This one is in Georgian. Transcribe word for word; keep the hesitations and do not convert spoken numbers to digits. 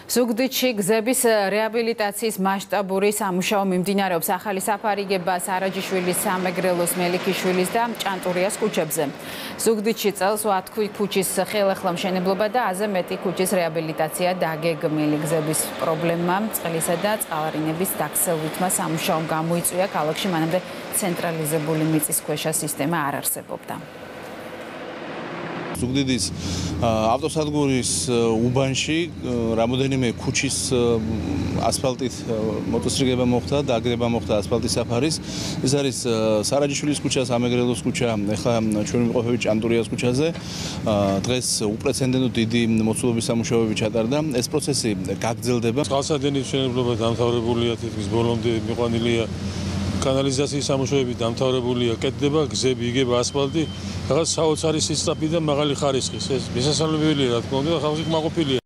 ზუგდიდში გზების რეაბილიტაციის მასშტაბური სამუშაო მიმდინარეობს ახალი საფარიგება სარაჯიშვილის, სამეგრელოს, მელიქიშვილის და ჭანტურიას ქუჩებზე. ზუგდიდში წელს ვათქვი ქუჩის ხელახლა მშენებლობა და აზე მეტი ქუჩის რეაბილიტაცია დაგეგმილი. გზების პრობლემამ წყლისა და წყალარინების დაქცევითმა სამუშაომ გამოიწვია ქალაქში მანამდე ცენტრალიზებული მიწისქვეშა სისტემა არ არსებობდა. ზუგდიდის ავტოსადგურის უბანში რამოდენიმე ქუჩის ასფალტით მოტოსრიგება მოხდა და აგრება მოხდა ასფალტის საფარის. ეს არის სარაჯიშვილის ქუჩა, სამეგრელოს ქუჩა, ეხლა ჩვენ ვიმყოფებით ჭანტურიას ქუჩაზე. დღეს უპრეცედენტო დიდი მოცულობის სამუშაოები ჩატარდა. ეს პროცესი გაგრძელდება. წყალსადენის მშენებლობა დამთავრებულია, თითქმის ბოლომდე მიყვანილია. კანალიზაციის სამუშაოები დამთავრებულია, კეთდება გზები, იგება ასფალტი, რაღაც საოცარი სისწრაფი და მაღალი ხარისხის. ეს მისასალმებელია, რა თქმა უნდა, ხალხი კმაყოფილია.